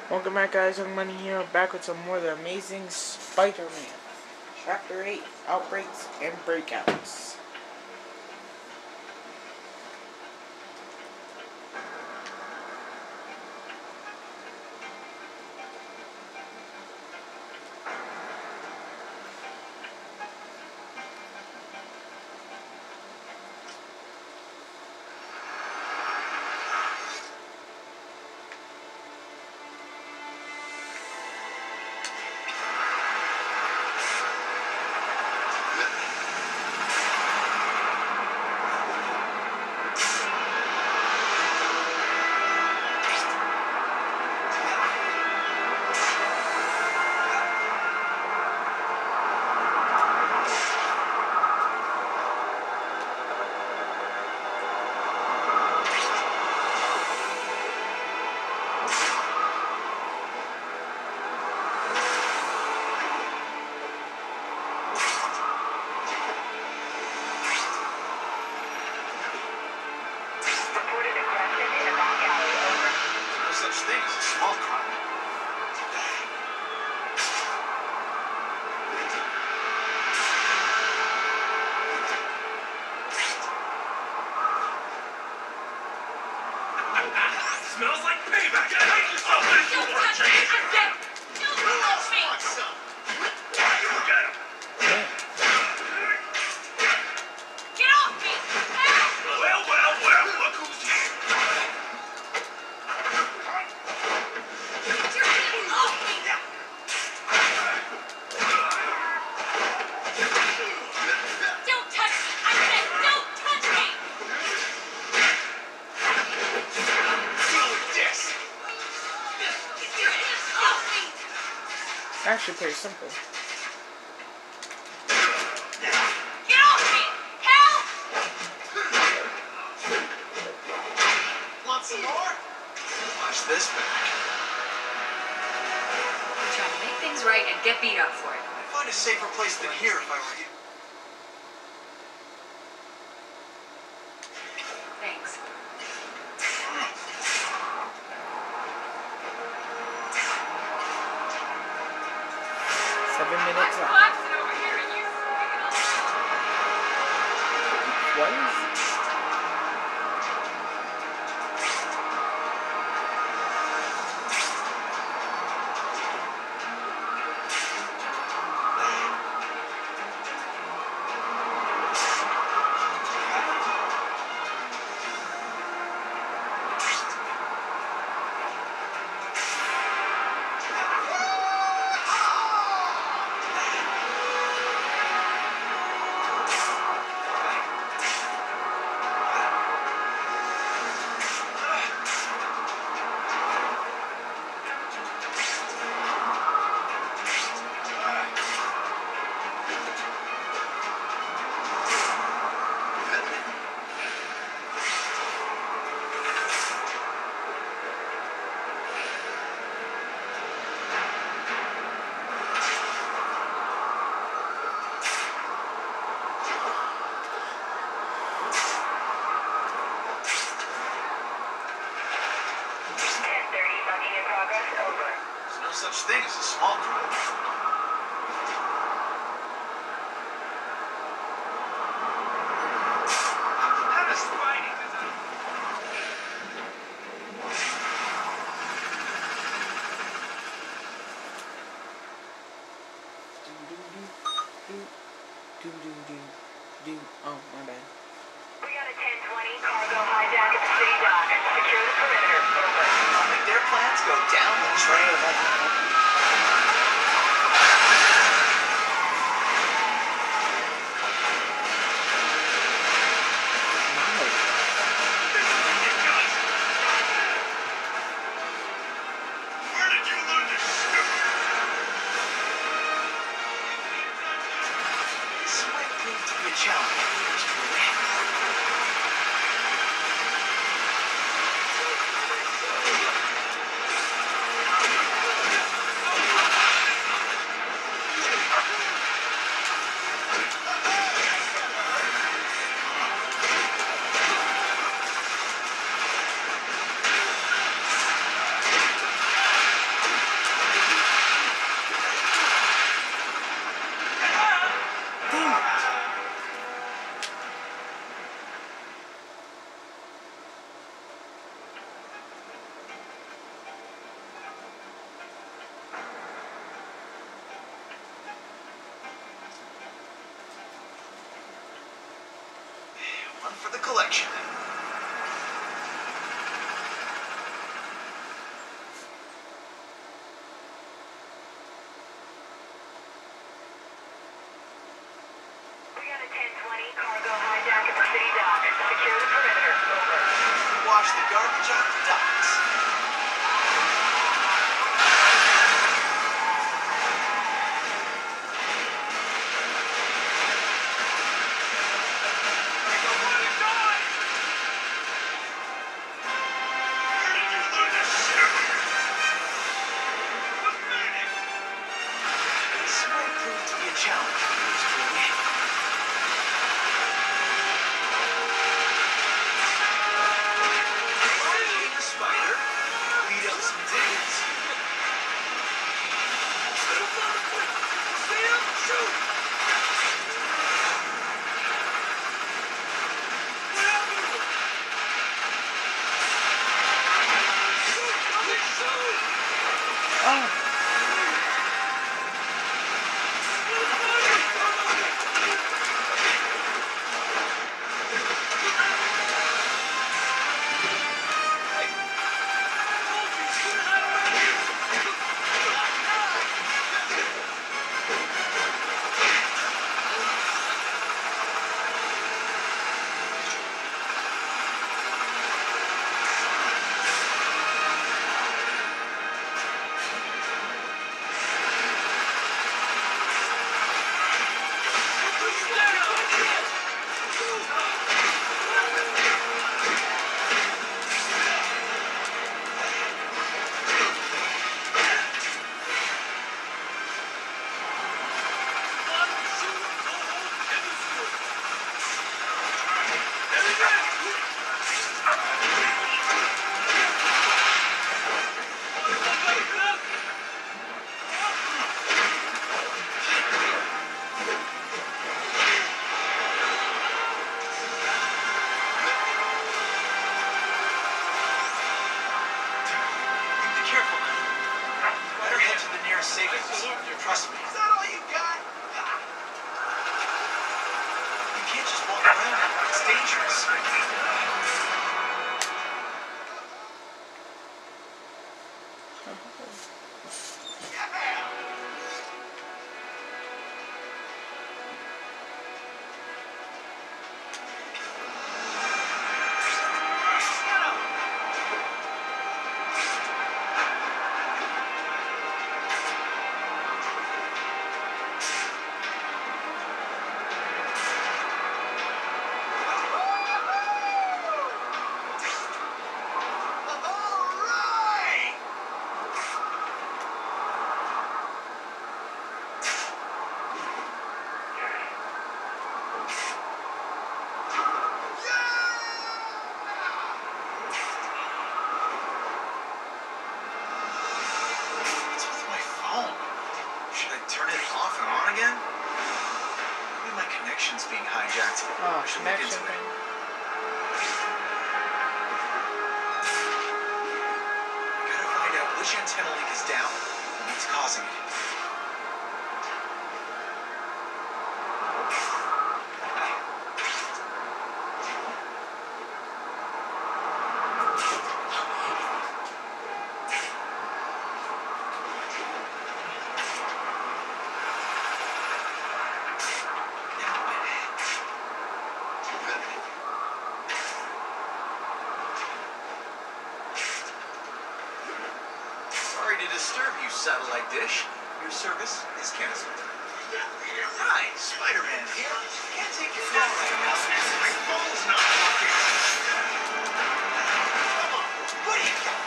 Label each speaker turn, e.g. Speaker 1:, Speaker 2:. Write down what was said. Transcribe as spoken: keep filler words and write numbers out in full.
Speaker 1: Welcome back, guys. Young Money here, back with some more of the Amazing Spider-Man. Chapter eight, Outbreaks and Breakouts.
Speaker 2: Smells like payback. I hate you so much. You were changed. I'm dead. You lost me. You get him.
Speaker 3: Get off me.
Speaker 2: Well, well, well. Look who's here.
Speaker 3: You're getting off me. Don't touch me. I said don't touch me.
Speaker 1: Actually, pretty simple.
Speaker 3: Get off me! Help!
Speaker 2: Want some more? Watch this back.
Speaker 4: Try to make things right and get beat up for it.
Speaker 2: I'd find a safer place than here if I were you.
Speaker 4: Thanks.
Speaker 1: Seven minutes left.
Speaker 3: Collapsing over here and you freaking out.
Speaker 1: What?
Speaker 2: There's no such thing as a small crowd. How does Spidey design?
Speaker 1: Oh, my bad.
Speaker 5: We got a ten twenty cargo hijack at the city dock. Secure the perimeter. Over.
Speaker 2: I'll make their plans go down the drain. Where did you learn to shoot? This might prove to be a challenge. collection.
Speaker 5: We got a ten twenty cargo hijack at the city dock. Secure the perimeter. Over.
Speaker 2: Wash the garbage off the docks. This might prove to be a challenge for those two. King Spider, beat up some dudes.
Speaker 1: Oh.
Speaker 2: Be careful now. Better head to the nearest savings. Trust me. Is that all you got? You can't just walk around. It's dangerous. Alright! What's with my phone? Should I turn it off and on again? Maybe my connection's being hijacked.
Speaker 1: Oh,
Speaker 2: I should look
Speaker 1: connection
Speaker 2: into it.
Speaker 1: thing.
Speaker 2: Gotta find out which antenna link is down and what's causing it. Sorry to disturb you, satellite dish. Your service is canceled. Hi, Spider-Man here. Can't take your call right now. My phone's not working. Come on, what do you got?